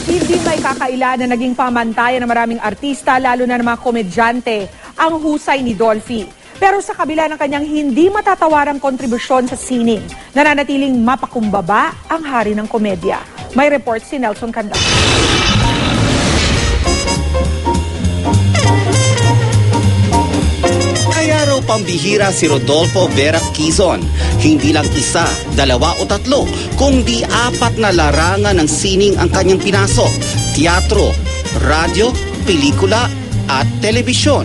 Hindi may kakaila na naging pamantayan ng maraming artista, lalo na ng mga komedyante, ang husay ni Dolphy. Pero sa kabila ng kanyang hindi matatawarang kontribusyon sa sining, nananatiling mapakumbaba ang hari ng komedya. May report si Nelson Canlas. Kaya raw pambihira si Rodolfo Vera Quezon. Hindi lang isa, dalawa o tatlo, kundi 4 na larangan ng sining ang kanyang pinasok. Teatro, radyo, pelikula at telebisyon.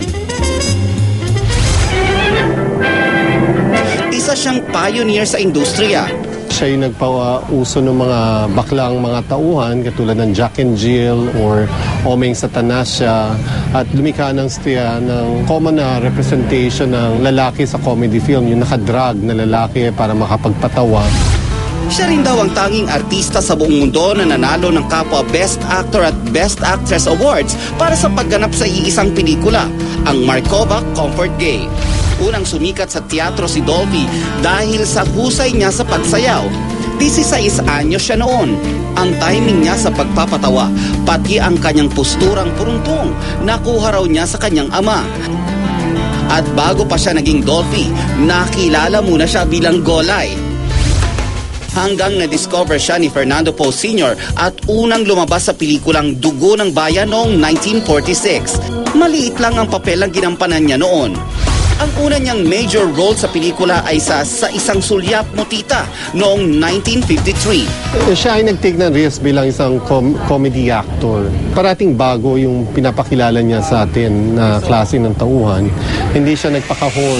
Isa siyang pioneer sa industriya. Siya yung nagpauso ng mga baklang mga tauhan katulad ng Jack and Jill or Omeng Satanasya at lumikha ng stiya ng common na representation ng lalaki sa comedy film, yung nakadrag na lalaki para makapagpatawa. Siya rin daw ang tanging artista sa buong mundo na nanalo ng kapwa Best Actor at Best Actress Awards para sa pagganap sa iisang pelikula, ang Markova Comfort Game. Unang sumikat sa teatro si Dolphy dahil sa husay niya sa pagsayaw. 16 anyos siya noon. Ang timing niya sa pagpapatawa, pati ang kanyang posturang puruntong, nakuha raw niya sa kanyang ama. At bago pa siya naging Dolphy, nakilala muna siya bilang Golay. Hanggang na-discover siya ni Fernando Poe Sr. at unang lumabas sa pelikulang Dugo ng Bayan noong 1946. Maliit lang ang papel ang ginampanan niya noon. Ang una niyang major role sa pelikula ay sa Isang Sulyap Mo Tita noong 1953. Siya ay nag-take ng risk bilang isang comedy actor. Parating bago yung pinapakilala niya sa atin na klase ng tauhan. Hindi siya nagpakahon.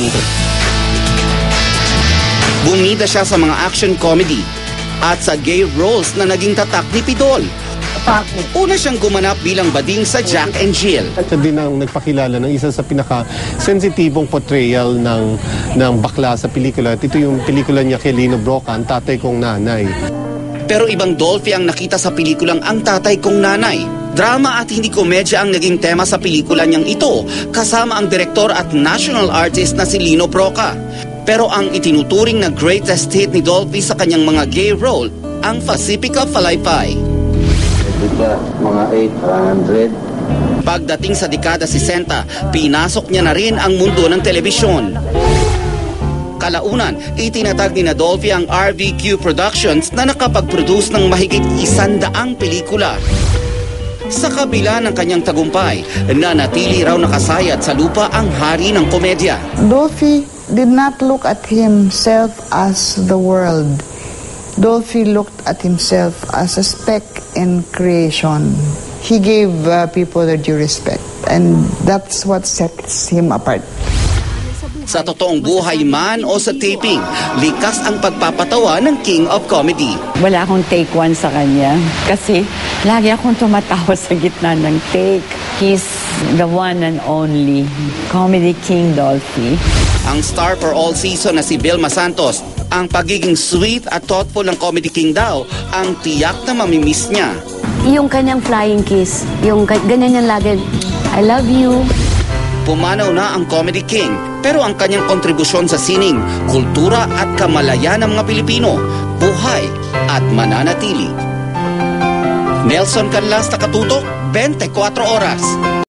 Bumida siya sa mga action comedy at sa gay roles na naging tatak ni Pidol. Una siyang gumanap bilang bading sa Jack and Jill. Siya din ang nagpakilala ng isa sa pinaka-sensitibong portrayal ng bakla sa pelikula. At ito yung pelikula niya kay Lino Brocka, Ang Tatay Kong Nanay. Pero ibang Dolphy ang nakita sa pelikulang Ang Tatay Kong Nanay. Drama at hindi komedya ang naging tema sa pelikula niyang ito, kasama ang direktor at national artist na si Lino Brocka. Pero ang itinuturing na greatest hit ni Dolphy sa kanyang mga gay role, ang Pacifica Falaypay. Mga 800. Pagdating sa dekada 60, pinasok niya na rin ang mundo ng telebisyon. Kalaunan, itinatag ni Dolphy ang RVQ Productions na nakapag-produce ng mahigit 100 pelikula. Sa kabila ng kanyang tagumpay, nanatili raw nakasayat sa lupa ang hari ng komedya. Dolphy did not look at himself as the world. Dolphy looked at himself as a speck in creation. He gave people their due respect, and that's what sets him apart. Sa totoong buhay man o sa taping, likas ang pagpapatawa ng King of Comedy. Wala akong take 1 sa kanya kasi lagi akong tumatawa sa gitna ng take. He's the one and only Comedy King Dolphy. Ang star for all season na si Vilma Santos, ang pagiging sweet at thoughtful ng Comedy King daw, ang tiyak na mamimiss niya. Yung kanyang flying kiss, yung ganyan yan lagi, I love you. Pumanaw na ang Comedy King, pero ang kanyang kontribusyon sa sining, kultura at kamalayan ng mga Pilipino, buhay at mananatili. Nelson Canlas, Nakatutok, 24 Oras.